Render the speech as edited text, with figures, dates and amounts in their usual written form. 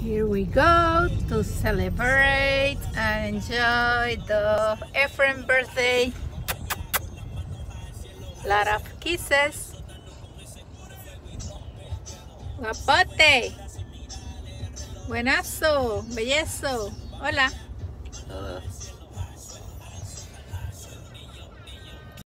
Here we go to celebrate and enjoy the Ephraim birthday. Lot of kisses. Guapote. Buenazo. Bellezo. Hola.